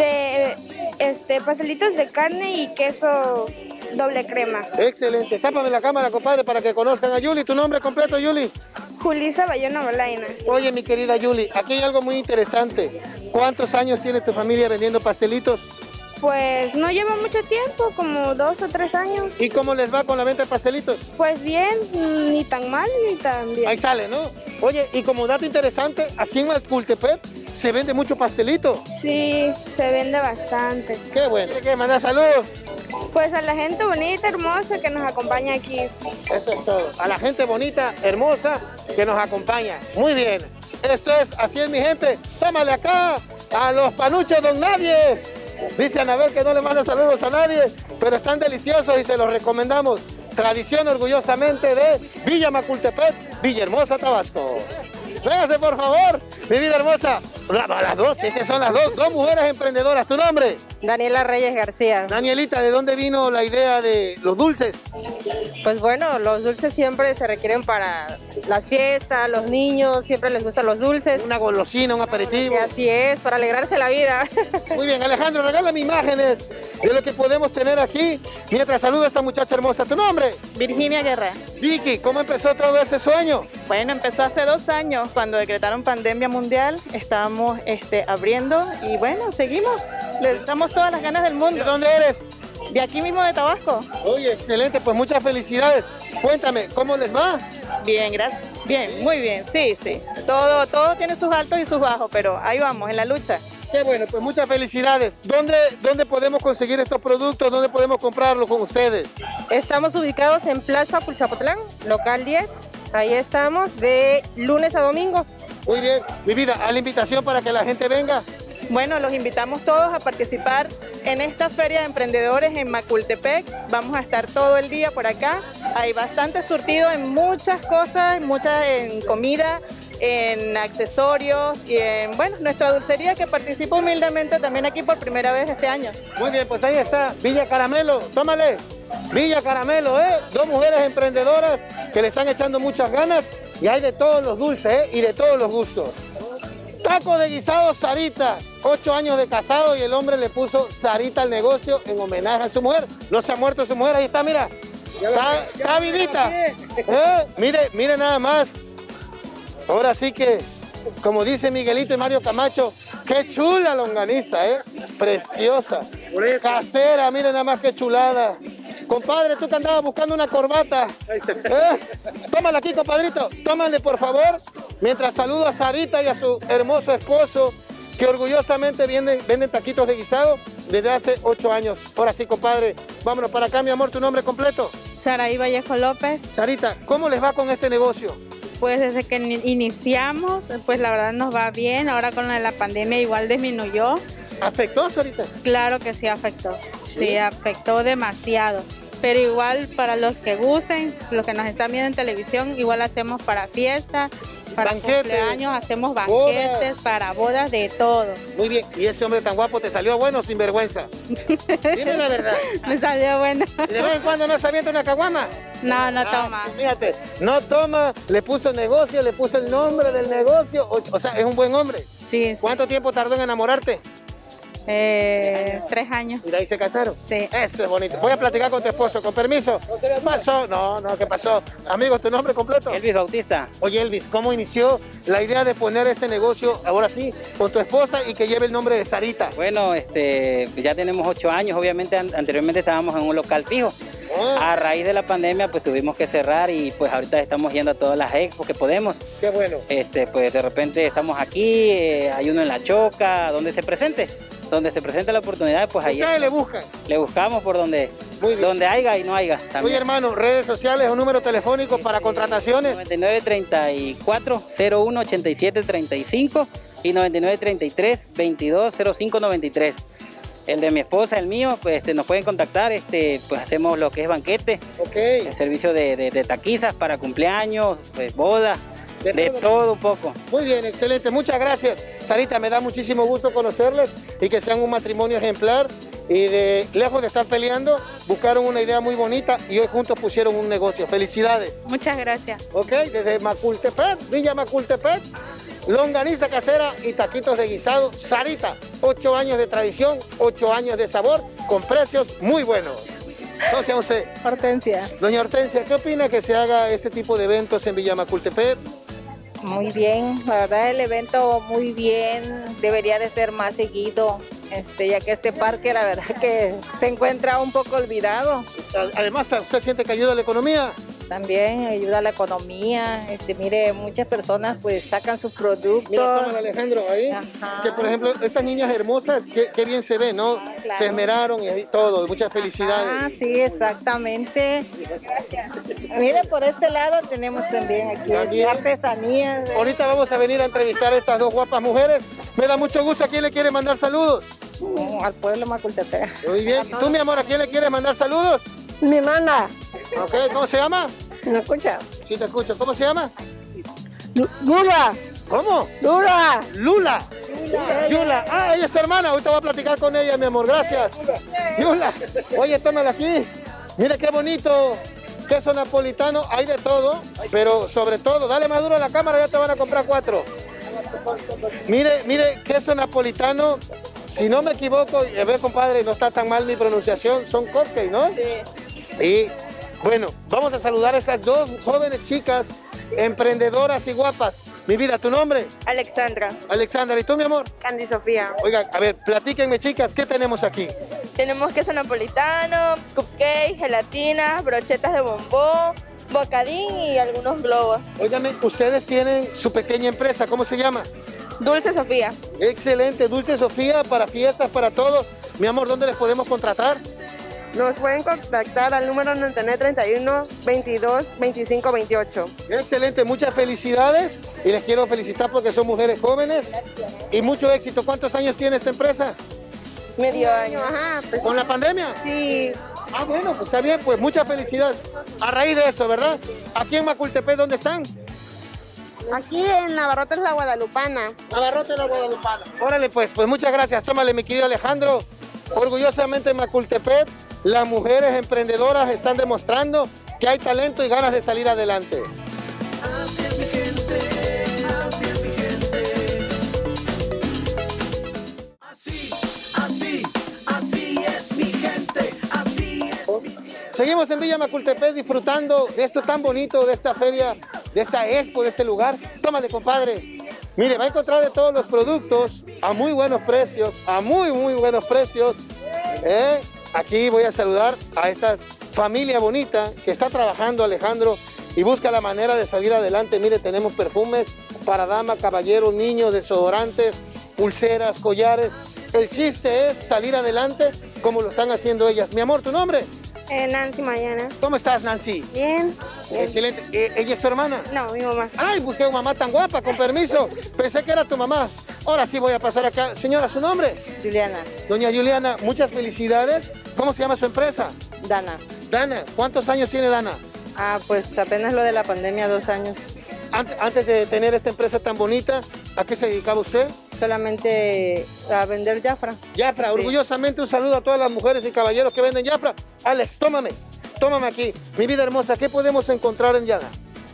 De este pastelitos de carne y queso doble crema. Excelente. Tápame la cámara, compadre, para que conozcan a Yuli. ¿Tu nombre completo, Yuli? Julisa Bayona Bolaina. Oye, mi querida Yuli, aquí hay algo muy interesante. ¿Cuántos años tiene tu familia vendiendo pastelitos? Pues no lleva mucho tiempo, como dos o tres años. ¿Y cómo les va con la venta de pastelitos? Pues bien, ni tan mal ni tan bien. Ahí sale, ¿no? Oye, y como dato interesante, aquí en Macultepec se vende mucho pastelito. Sí, se vende bastante. Qué bueno. ¿Qué manda saludos? Pues a la gente bonita, hermosa que nos acompaña aquí. Eso es todo. A la gente bonita, hermosa que nos acompaña. Muy bien. Esto es Así es mi gente. Tómale acá a los panuchos Don Nadie. Dice Anabel que no le manda saludos a nadie, pero están deliciosos y se los recomendamos. Tradición orgullosamente de Villa Macultepec, Villahermosa, Tabasco. Véngase, por favor, mi vida hermosa. A las dos, es que son las dos, dos mujeres emprendedoras. ¿Tu nombre? Daniela Reyes García. Danielita, ¿de dónde vino la idea de los dulces? Pues bueno, los dulces siempre se requieren para las fiestas, los niños, siempre les gustan los dulces. Una golosina, un aperitivo. Y así es, para alegrarse la vida. Muy bien, Alejandro, regálame imágenes de lo que podemos tener aquí mientras saludo a esta muchacha hermosa. ¿Tu nombre? Virginia Guerra. Vicky, ¿cómo empezó todo ese sueño? Bueno, empezó hace dos años cuando decretaron pandemia mundial. Estábamos este, abriendo y bueno, seguimos. Le damos todas las ganas del mundo. ¿De dónde eres? De aquí mismo, de Tabasco. Oye, excelente, pues muchas felicidades. Cuéntame, ¿cómo les va? Bien, gracias. Bien, muy bien, sí, sí. Todo, todo tiene sus altos y sus bajos, pero ahí vamos, en la lucha. Qué bueno, pues muchas felicidades. ¿Dónde, dónde podemos conseguir estos productos? ¿Dónde podemos comprarlos con ustedes? Estamos ubicados en Plaza Pulchapotlán, local diez. Ahí estamos de lunes a domingo. Muy bien, mi vida, a la invitación para que la gente venga. Bueno, los invitamos todos a participar en esta Feria de Emprendedores en Macultepec. Vamos a estar todo el día por acá. Hay bastante surtido en muchas cosas, muchas en comida, en accesorios y en, bueno, nuestra dulcería que participa humildemente también aquí por primera vez este año. Muy bien, pues ahí está, Villa Caramelo, tómale. Villa Caramelo, ¿eh? Dos mujeres emprendedoras que le están echando muchas ganas y hay de todos los dulces, ¿eh? Y de todos los gustos. Taco de guisado Sarita, ocho años de casado y el hombre le puso Sarita al negocio en homenaje a su mujer. No se ha muerto su mujer, ahí está, mira. Está, está vivita. ¿Eh? Mire, mire nada más. Ahora sí que, como dice Miguelito y Mario Camacho, qué chula longaniza, ¿eh? Preciosa. Casera, mire nada más qué chulada. Compadre, tú que andabas buscando una corbata. ¿Eh? Tómala aquí, compadrito. Tómale, por favor. Mientras saludo a Sarita y a su hermoso esposo, que orgullosamente venden, venden taquitos de guisado desde hace ocho años. Ahora sí, compadre. Vámonos para acá, mi amor. ¿Tu nombre completo? Saraí Vallejo López. Sarita, ¿cómo les va con este negocio? Pues desde que iniciamos, pues la verdad nos va bien. Ahora con la pandemia igual disminuyó. ¿Afectó, Sarita? Claro que sí afectó. Sí, ¿Sí? afectó demasiado. Pero igual para los que gusten, los que nos están viendo en televisión, igual hacemos para fiestas, para Banquetes, cumpleaños, hacemos banquetes, bodas. para bodas, de todo. Muy bien. ¿Y ese hombre tan guapo te salió bueno o sin vergüenza? Dime la verdad. Me salió bueno. ¿Y de vez en cuando no se avienta una caguama? No, no Ah, toma. pues fíjate, no toma, le puso negocio, le puso el nombre del negocio. O, o sea, es un buen hombre. Sí, sí. ¿Cuánto tiempo tardó en enamorarte? Eh, tres años. ¿Y de ahí se casaron? Sí. Eso es bonito. Voy a platicar con tu esposo, con permiso. ¿Qué pasó? No, no, ¿qué pasó? Amigo, ¿tu nombre completo? Elvis Bautista. Oye, Elvis, ¿cómo inició la idea de poner este negocio, ahora sí, con tu esposa y que lleve el nombre de Sarita? Bueno, este, ya tenemos ocho años, obviamente an- anteriormente estábamos en un local fijo. A raíz de la pandemia pues tuvimos que cerrar y pues ahorita estamos yendo a todas las expos que podemos. Qué bueno. Este, pues de repente estamos aquí, eh, hay uno en La Choca, donde se presente, donde se presente la oportunidad, pues ahí Ustedes le buscan. le buscamos por donde, donde haya y no haya. Oye, También. hermano, redes sociales o número telefónico para contrataciones. noventa y nueve treinta y cuatro cero uno ochenta y siete treinta y cinco y noventa y nueve treinta y tres veintidós cero cinco noventa y tres. El de mi esposa, el mío, pues este, nos pueden contactar, este, pues hacemos lo que es banquete, okay. El servicio de, de, de taquizas para cumpleaños, pues, bodas, De de, todo. todo un poco. Muy bien, excelente. Muchas gracias. Sarita, me da muchísimo gusto conocerles y que sean un matrimonio ejemplar. Y de lejos de estar peleando, buscaron una idea muy bonita y hoy juntos pusieron un negocio. Felicidades. Muchas gracias. Ok, desde Macultepec, Villa Macultepec, longaniza casera y taquitos de guisado. Sarita, ocho años de tradición, ocho años de sabor, con precios muy buenos. ¿Cómo se llama usted? Hortensia. Doña Hortensia, ¿qué opina que se haga ese tipo de eventos en Villa Macultepec? Muy bien, la verdad el evento muy bien, debería de ser más seguido, este, ya que este parque la verdad que se encuentra un poco olvidado. Además, ¿usted siente que ayuda a la economía? También ayuda a la economía, este, mire, muchas personas pues sacan sus productos. Mira, toma Alejandro ahí, que por ejemplo, estas niñas hermosas, qué, qué bien se ven, ¿no? claro. Se esmeraron y ahí todo, muchas felicidades. Ah, sí, exactamente. Mire, por este lado tenemos también aquí También. artesanías. Ahorita vamos a venir a entrevistar a estas dos guapas mujeres. Me da mucho gusto. ¿A quién le quiere mandar saludos? Mm, al pueblo Macultepec. Muy bien. ¿Y tú, mi amor, a quién le quieres mandar saludos? Mi hermana. Ok, ¿cómo se llama? ¿Me escucha? Sí, te escucho. ¿Cómo se llama? Lula. ¿Cómo? Lula. Lula. Yula. Ah, ella es tu hermana. Ahorita voy a platicar con ella, mi amor. Gracias. Yula. Oye, tómala aquí. Mira qué bonito. Queso napolitano. Hay de todo, pero sobre todo, dale más duro a la cámara, ya te van a comprar cuatro. Mire, mire, queso napolitano. Si no me equivoco, y ve, compadre, no está tan mal mi pronunciación, son cupcakes, ¿no? Sí. Y bueno, vamos a saludar a estas dos jóvenes chicas, emprendedoras y guapas. Mi vida, ¿tu nombre? Alexandra. Alexandra, ¿y tú, mi amor? Candy Sofía. Oiga, a ver, platíquenme, chicas, ¿qué tenemos aquí? Tenemos queso napolitano, cupcake, gelatina, brochetas de bombón, bocadín y algunos globos. Óigame, ustedes tienen su pequeña empresa, ¿cómo se llama? Dulce Sofía. Excelente, Dulce Sofía, para fiestas, para todo. Mi amor, ¿dónde les podemos contratar? Nos pueden contactar al número noventa y nueve, treinta y uno, veintidós, veinticinco, veintiocho. Excelente, muchas felicidades y les quiero felicitar porque son mujeres jóvenes y mucho éxito. ¿Cuántos años tiene esta empresa? Medio año, ajá. Pues, ¿con la pandemia? Sí. Ah, bueno, pues está bien, pues muchas felicidades. A raíz de eso, ¿verdad? Aquí en Macultepec, ¿dónde están? Aquí en Navarrotes La Guadalupana. Navarrotes La Guadalupana. Órale, pues, pues muchas gracias. Tómale, mi querido Alejandro. Orgullosamente en Macultepec, las mujeres emprendedoras están demostrando que hay talento y ganas de salir adelante. Así es mi gente, así es mi gente. Así, así, así es mi gente, así es mi gente. Seguimos en Villa Macultepec disfrutando de esto tan bonito, de esta feria, de esta expo, de este lugar. Tómale, compadre. Mire, va a encontrar de todos los productos a muy buenos precios, a muy, muy buenos precios. ¿eh? Aquí voy a saludar a esta familia bonita que está trabajando, Alejandro, y busca la manera de salir adelante. Mire, tenemos perfumes para dama, caballero, niños, desodorantes, pulseras, collares. El chiste es salir adelante como lo están haciendo ellas. Mi amor, ¿tu nombre? Eh, Nancy Mariana. ¿Cómo estás, Nancy? Bien. bien. Excelente. ¿E- ¿Ella es tu hermana? No, mi mamá. Ay, busqué una mamá tan guapa, con permiso. Pensé que era tu mamá. Ahora sí voy a pasar acá. Señora, ¿su nombre? Juliana. Doña Juliana, muchas felicidades. ¿Cómo se llama su empresa? Dana. Dana. ¿Cuántos años tiene Dana? Ah, pues apenas lo de la pandemia, dos años. Ant- Antes de tener esta empresa tan bonita, ¿a qué se dedicaba usted? Solamente a vender Jafra. Jafra, Sí. orgullosamente un saludo a todas las mujeres y caballeros que venden Jafra. Alex, tómame, tómame aquí. Mi vida hermosa, ¿qué podemos encontrar en Jafra?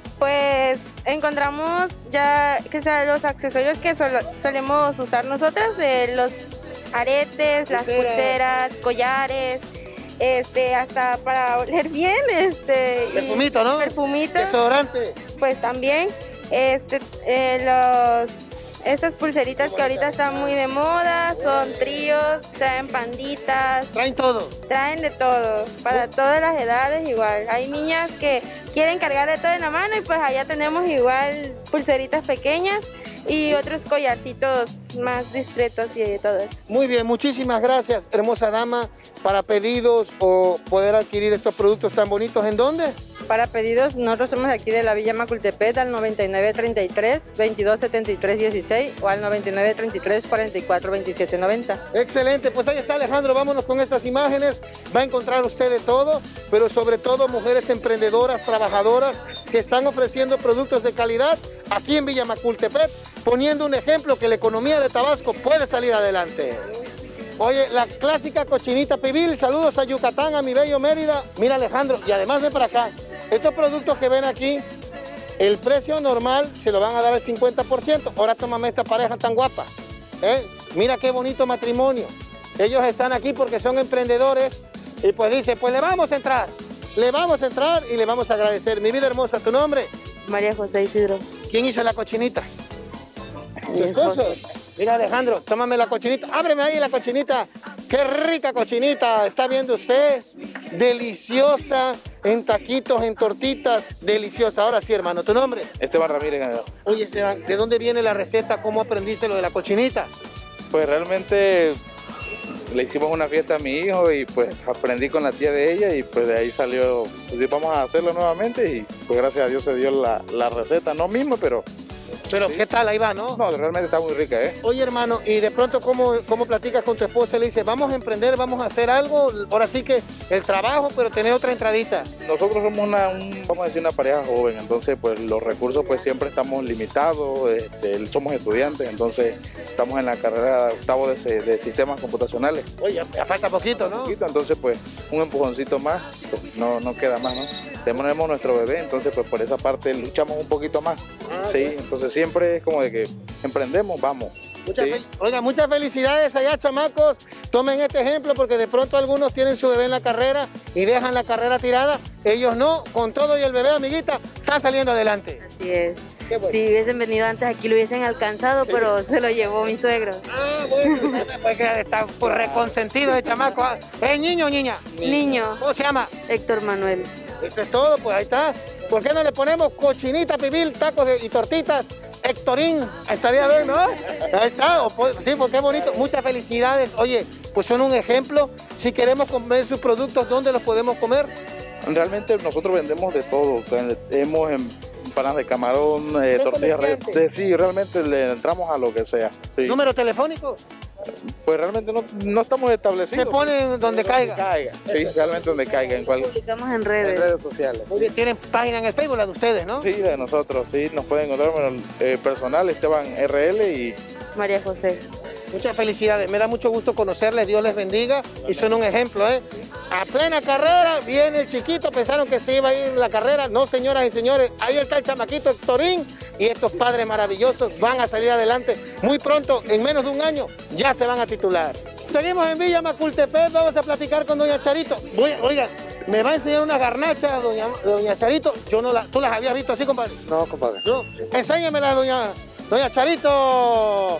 Pues encontramos ya que sean los accesorios que sol- solemos usar nosotras, eh, los aretes, las Pulseras. pulseras, collares, este, hasta para oler bien, este, y Perfumito, ¿no? Perfumitos. Desodorante. Pues también, este, eh, los, estas pulseritas que ahorita están muy de moda, son tríos, traen panditas. Traen todo. Traen de todo, para todas las edades igual. Hay niñas que quieren cargar de todo en la mano y pues allá tenemos igual pulseritas pequeñas y otros collarcitos más discretos y de todo eso. Muy bien, muchísimas gracias, hermosa dama. Para pedidos o poder adquirir estos productos tan bonitos, ¿en dónde? Para pedidos, nosotros somos de aquí de la Villa Macultepec, al noventa y nueve, treinta y tres, veintidós, setenta y tres, dieciséis o al noventa y nueve, treinta y tres, cuarenta y cuatro, veintisiete, noventa. Excelente, pues ahí está Alejandro, vámonos con estas imágenes. Va a encontrar usted de todo, pero sobre todo mujeres emprendedoras, trabajadoras, que están ofreciendo productos de calidad aquí en Villa Macultepec, poniendo un ejemplo que la economía de Tabasco puede salir adelante. Oye, la clásica cochinita pibil, saludos a Yucatán, a mi bello Mérida. Mira, Alejandro, y además ven para acá. Estos productos que ven aquí, el precio normal se lo van a dar al cincuenta por ciento. Ahora tómame esta pareja tan guapa. ¿eh? Mira qué bonito matrimonio. Ellos están aquí porque son emprendedores y pues dice, pues le vamos a entrar. Le vamos a entrar y le vamos a agradecer. Mi vida hermosa, ¿tu nombre? María José Isidro. ¿Quién hizo la cochinita? Mi ¿Tu esposo? esposo. Mira, Alejandro, tómame la cochinita. Ábreme ahí la cochinita. Qué rica cochinita. Está viendo usted. Deliciosa. En taquitos, en tortitas. Deliciosa. Ahora sí, hermano. ¿Tu nombre? Esteban Ramírez. Oye, Esteban, ¿de dónde viene la receta? ¿Cómo aprendiste lo de la cochinita? Pues realmente le hicimos una fiesta a mi hijo y pues aprendí con la tía de ella y pues de ahí salió, pues vamos a hacerlo nuevamente y pues gracias a Dios se dio la, la receta, no mismo, pero... Pero ¿qué tal ahí va, no? No, realmente está muy rica, ¿eh? Oye, hermano, y de pronto, ¿cómo, cómo platicas con tu esposa? Le dices, vamos a emprender, vamos a hacer algo. Ahora sí que el trabajo, pero tener otra entradita. Nosotros somos una, un, vamos a decir, una pareja joven, entonces pues los recursos pues siempre estamos limitados, este, somos estudiantes, entonces estamos en la carrera de octavo de, de sistemas computacionales. Oye, ya falta poquito, ¿no? Poquito, entonces pues un empujoncito más, pues, no, no queda más, ¿no? Tenemos nuestro bebé, entonces pues por esa parte luchamos un poquito más, Ah, sí, ok. entonces siempre es como de que emprendemos, vamos. Muchas sí. fel- Oiga, muchas felicidades allá, chamacos. Tomen este ejemplo porque de pronto algunos tienen su bebé en la carrera y dejan la carrera tirada. Ellos no, con todo y el bebé, amiguita, está saliendo adelante. Así es. bueno. Si hubiesen venido antes aquí lo hubiesen alcanzado, pero se lo llevó mi suegro. Ah, bueno, pues que está por reconsentido de chamaco. ¿ah? ¿Es niño o niña? Niño. ¿Cómo se llama? Héctor Manuel. Eso es todo, pues ahí está. ¿Por qué no le ponemos cochinita pibil, tacos de- y tortitas Héctorín, estaría bien, ¿no? Ahí está, sí, porque es bonito. Muchas felicidades. Oye, pues son un ejemplo. Si queremos comer sus productos, ¿dónde los podemos comer? Realmente nosotros vendemos de todo. Hemos empanadas de camarón, eh, tortillas rellenas. Sí, realmente le entramos a lo que sea. Sí. ¿Número telefónico? Pues realmente no, no estamos establecidos. Se ponen donde caiga. caiga. Sí, realmente donde caiga. En cual, publicamos en redes. En redes sociales. Oye, tienen página en el Facebook, la de ustedes, ¿no? Sí, de nosotros, sí. Nos pueden encontrar bueno, eh, personal, Esteban R L y María José. Muchas felicidades, me da mucho gusto conocerles, Dios les bendiga y son un ejemplo, ¿eh? A plena carrera viene el chiquito, pensaron que se iba a ir en la carrera, no señoras y señores, ahí está el chamaquito Héctorín y estos padres maravillosos van a salir adelante muy pronto, en menos de un año, ya se van a titular. Seguimos en Villa Macultepec, vamos a platicar con doña Charito. Voy, oiga, me va a enseñar una garnacha, doña, doña Charito, yo no la, ¿tú las habías visto así, compadre? No, compadre. No, enséñamela, doña, doña Charito.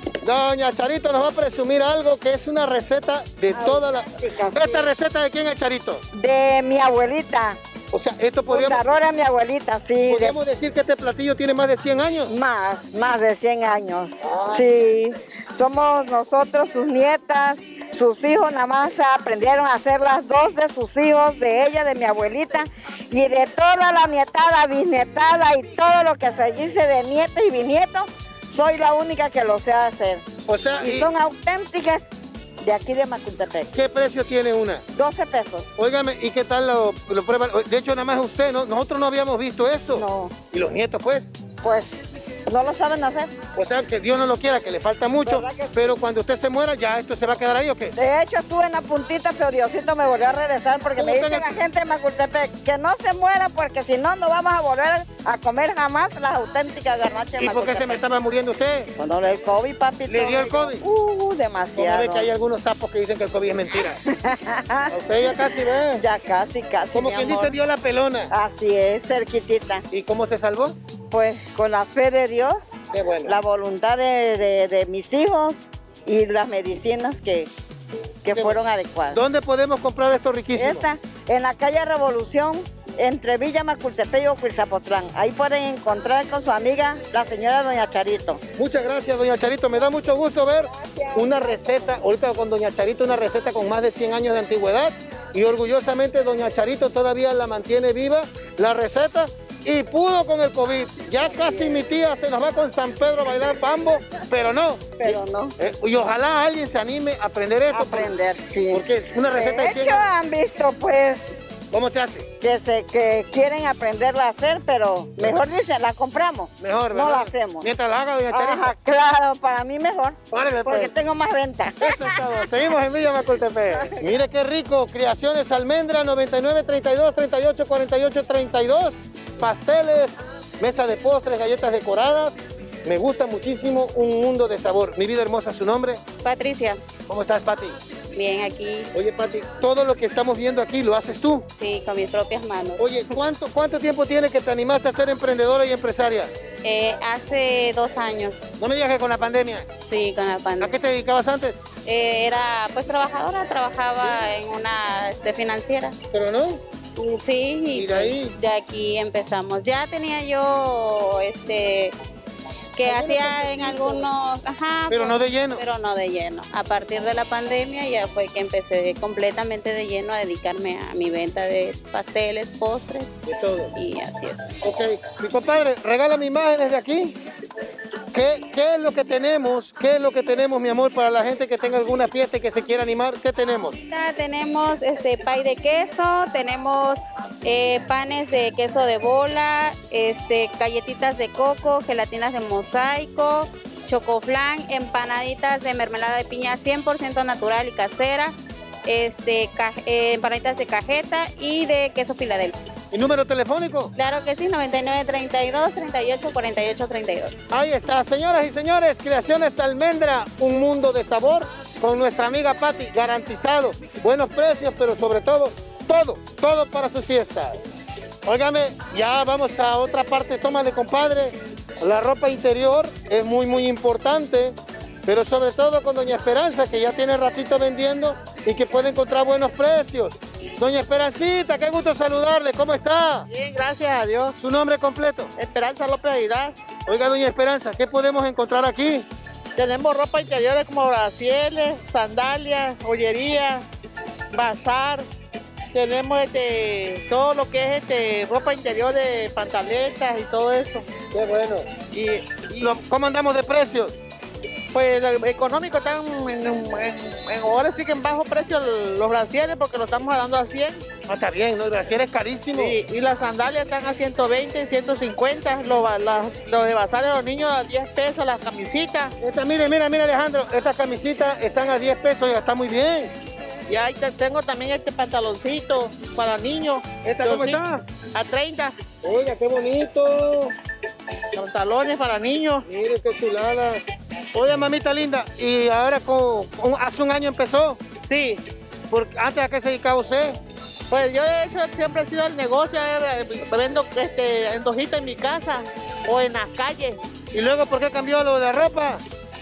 Doña Charito nos va a presumir algo que es una receta de toda la... ¿Esta receta de quién es, Charito? De mi abuelita. O sea, esto podríamos... Fundadora mi abuelita, sí. ¿Podríamos de... decir que este platillo tiene más de cien años? Más, más de cien años. Ah. Sí, somos nosotros sus nietas, sus hijos nada más aprendieron a hacer las dos de sus hijos, de ella, de mi abuelita, y de toda la nietada, bisnietada y todo lo que se dice de nieto y bisnieto, soy la única que lo sé hacer. O sea, y, y son auténticas de aquí de Macultepec. ¿Qué precio tiene una? doce pesos. Óigame, ¿y qué tal lo, lo prueban? De hecho, nada más usted, ¿no? Nosotros no habíamos visto esto. No. ¿Y los nietos, pues? Pues, no lo saben hacer. O sea, que Dios no lo quiera, que le falta mucho, pero cuando usted se muera, ¿ya esto se va a quedar ahí o qué? De hecho, estuve en la puntita, pero Diosito me volvió a regresar porque me dice la gente de Macultepec que no se muera porque si no, no vamos a volver a comer jamás las auténticas garnachas de ¿Y por qué se me estaba muriendo usted? Cuando el COVID, papito. ¿Le dio el COVID? Uh, demasiado. ¿Cómo ve que hay algunos sapos que dicen que el COVID es mentira? Usted ya casi ve. Ya casi, casi, Como quien dice, vio la pelona. Así es, cerquitita. ¿Y cómo se salvó? Pues con la fe de Dios, Qué bueno. la voluntad de, de, de mis hijos y las medicinas que, que fueron bueno. adecuadas. ¿Dónde podemos comprar esto riquísimo? Esta, en la calle Revolución, entre Villa Macultepec y Ocuilzapotlán. Ahí pueden encontrar con su amiga, la señora doña Charito. Muchas gracias, doña Charito. Me da mucho gusto ver gracias. Una receta, ahorita con doña Charito, una receta con más de cien años de antigüedad. Y orgullosamente doña Charito todavía la mantiene viva, la receta. Y pudo con el COVID. Ya casi mi tía se nos va con San Pedro a bailar pambo, pero no. Pero no. Eh, y ojalá alguien se anime a aprender esto. Aprender, porque, sí. Porque es una receta de de cien hecho, han visto, pues... ¿Cómo se hace? Que, se, que quieren aprenderla a hacer, pero mejor dicen, la compramos. Mejor, no ¿verdad? la hacemos. Mientras la haga doña Charito. Ajá, claro, para mí mejor. Párale, porque pues. tengo más venta. Eso es todo. Seguimos en Villa Macultepec. Mire qué rico. Creaciones Almendra, noventa y nueve, treinta y dos, treinta y ocho, cuarenta y ocho, treinta y dos. Pasteles, mesa de postres, galletas decoradas. Me gusta muchísimo, un mundo de sabor. Mi vida hermosa, ¿su nombre? Patricia. ¿Cómo estás, Pati? Bien, aquí. Oye, Pati, todo lo que estamos viendo aquí, ¿lo haces tú? Sí, con mis propias manos. Oye, ¿cuánto, cuánto tiempo tiene que te animaste a ser emprendedora y empresaria? Eh, hace dos años. ¿No me digas que con la pandemia? Sí, con la pandemia. ¿A qué te dedicabas antes? Eh, era, pues, trabajadora, trabajaba en una este, financiera. ¿Pero no? Sí, y, ¿Y de ahí? Pues, de aquí empezamos. Ya tenía yo, este... que hacía en algunos, ajá, pero pues, no de lleno. Pero no de lleno. A partir de la pandemia ya fue que empecé completamente de lleno a dedicarme a mi venta de pasteles, postres. De todo. Y así es. Ok, mi compadre, regálame imágenes de aquí. ¿Qué, ¿Qué es lo que tenemos? ¿Qué es lo que tenemos, mi amor, para la gente que tenga alguna fiesta y que se quiera animar? ¿Qué tenemos? Ya tenemos este pay de queso, tenemos eh, panes de queso de bola, este galletitas de coco, gelatinas de mosaico, chocoflán, empanaditas de mermelada de piña cien por ciento natural y casera, este eh, empanaditas de cajeta y de queso Filadelfia. ¿Y número telefónico? Claro que sí, noventa y nueve, treinta y dos, treinta y ocho, cuarenta y ocho, treinta y dos. Ahí está, señoras y señores, Creaciones Almendra, un mundo de sabor con nuestra amiga Pati, garantizado, buenos precios, pero sobre todo, todo, todo para sus fiestas. Óigame, ya vamos a otra parte, tómale, compadre, la ropa interior es muy, muy importante, pero sobre todo con doña Esperanza, que ya tiene ratito vendiendo y que puede encontrar buenos precios. Doña Esperancita, qué gusto saludarle, ¿cómo está? Bien, gracias a Dios. ¿Su nombre completo? Esperanza López Aguilar. Oiga, doña Esperanza, ¿qué podemos encontrar aquí? Tenemos ropa interior como brasieles, sandalias, joyería, bazar. Tenemos este, todo lo que es este, ropa interior de pantaletas y todo eso. Qué bueno. Y, y ¿cómo andamos de precios? Pues lo económico están en, en, en, ahora sí que en bajo precio los brasieres porque lo estamos dando a cien. Ah, está bien, ¿no? El brasier es carísimo. Sí, y las sandalias están a ciento veinte, ciento cincuenta, los, la, los de bazar de los niños a diez pesos, las camisitas. Esta, mire, mira, mira Alejandro, estas camisetas están a diez pesos y está muy bien. Y ahí te, tengo también este pantaloncito para niños. ¿Esta cómo está? A treinta. Oiga, qué bonito. Pantalones para niños. Mire, qué chulada. Oye, mamita linda, ¿y ahora con, con, hace un año empezó? Sí. ¿Por, ¿Antes a qué se dedicaba usted? Pues yo de hecho siempre he sido el negocio, eh, vendo este, antojitos en mi casa o en las calles. ¿Y luego por qué cambió lo de la ropa?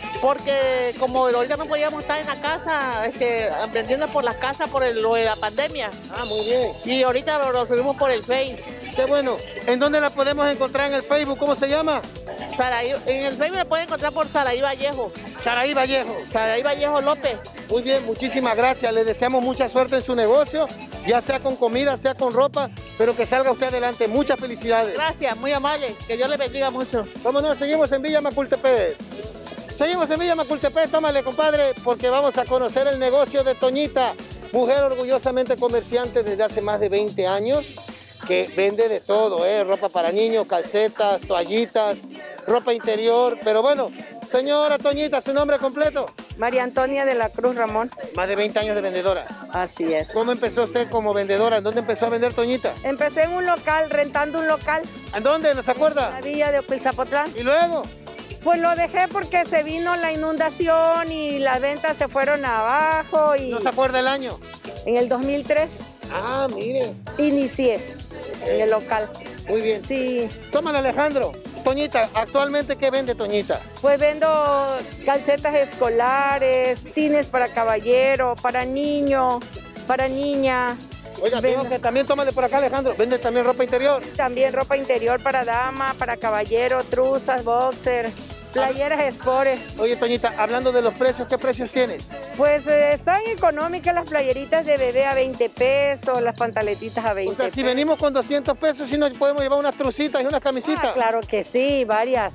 Porque como ahorita no podíamos estar en la casa, este, vendiendo por las casas por el, lo de la pandemia. Ah, muy bien. Y ahorita lo subimos por el Facebook. Qué bueno. ¿En dónde la podemos encontrar en el Facebook? ¿Cómo se llama? Saraí, en el Facebook la pueden encontrar por Saraí Vallejo. Saraí Vallejo. Saraí Vallejo López. Muy bien, muchísimas gracias. Les deseamos mucha suerte en su negocio, ya sea con comida, sea con ropa, pero que salga usted adelante. Muchas felicidades. Gracias, muy amable. Que Dios le bendiga mucho. Vámonos, seguimos en Villa Macultepec. Seguimos en Villa Macultepec, tómale, compadre, porque vamos a conocer el negocio de Toñita, mujer orgullosamente comerciante desde hace más de veinte años, que vende de todo, ¿eh? Ropa para niños, calcetas, toallitas, ropa interior, pero bueno, señora Toñita, ¿su nombre completo? María Antonia de la Cruz Ramón. Más de veinte años de vendedora. Así es. ¿Cómo empezó usted como vendedora? ¿En dónde empezó a vender, Toñita? Empecé en un local, rentando un local. ¿En dónde? ¿No se acuerda? En la villa de Oquilzapotlán. ¿Y luego? Pues lo dejé porque se vino la inundación y las ventas se fueron abajo. Y ¿No se acuerda el año? En el dos mil tres. Ah, mire. Inicié en el local. Muy bien. Sí. Tómale, Alejandro. Toñita, ¿actualmente qué vende, Toñita? Pues vendo calcetas escolares, tines para caballero, para niño, para niña. Oiga, veo que también tómale por acá, Alejandro. ¿Vende también ropa interior? También ropa interior para dama, para caballero, truzas, boxer, playeras spores. Oye, Toñita, hablando de los precios, ¿qué precios tiene? Pues eh, están económicas las playeritas de bebé a veinte pesos, las pantaletitas a veinte O sea, si pesos. venimos con doscientos pesos, ¿sí nos podemos llevar unas trucitas y unas camisitas? Ah, claro que sí, varias.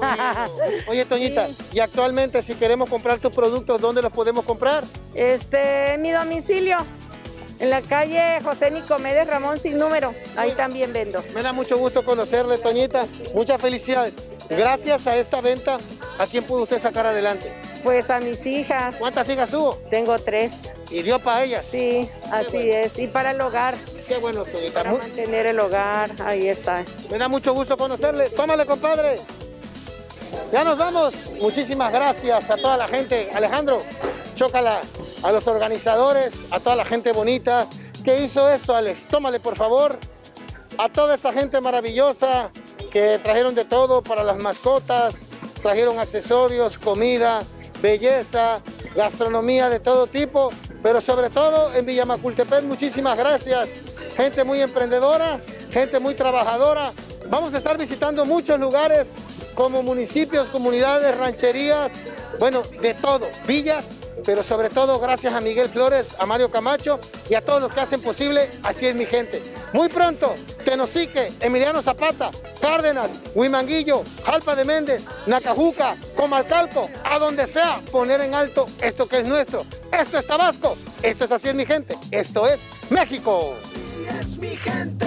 Oye, Toñita, sí. Y actualmente si queremos comprar tus productos, ¿dónde los podemos comprar? Este, mi domicilio. En la calle José Nicomedes Ramón sin número, ahí también vendo. Me da mucho gusto conocerle, Toñita. Muchas felicidades. Gracias a esta venta, ¿a quién pudo usted sacar adelante? Pues a mis hijas. ¿Cuántas hijas hubo? Tengo tres. ¿Y dio para ellas? Sí, así bueno. es. Y para el hogar. Qué bueno, Toñita. Para mantener el hogar, ahí está. Me da mucho gusto conocerle. Tómale, compadre. Ya nos vamos. Muchísimas gracias a toda la gente. Alejandro, chócala. A los organizadores, a toda la gente bonita que hizo esto, Alex. Tómale, por favor. A toda esa gente maravillosa que trajeron de todo para las mascotas, trajeron accesorios, comida, belleza, gastronomía de todo tipo, pero sobre todo en Villa Macultepec, muchísimas gracias. Gente muy emprendedora, gente muy trabajadora. Vamos a estar visitando muchos lugares como municipios, comunidades, rancherías, bueno, de todo, villas, pero sobre todo gracias a Miguel Flores, a Mario Camacho y a todos los que hacen posible Así es mi gente. Muy pronto, Tenosique, Emiliano Zapata, Cárdenas, Huimanguillo, Jalpa de Méndez, Nacajuca, Comalcalco, a donde sea, poner en alto esto que es nuestro. Esto es Tabasco, esto es Así es mi gente, esto es México. Así es mi gente.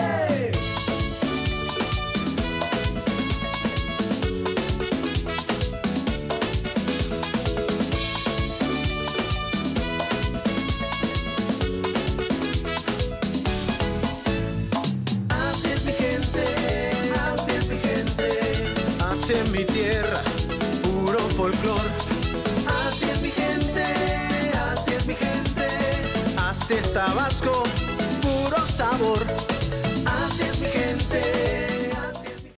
Así es mi tierra, puro folclor. Así es mi gente, así es mi gente. Así es Tabasco, puro sabor.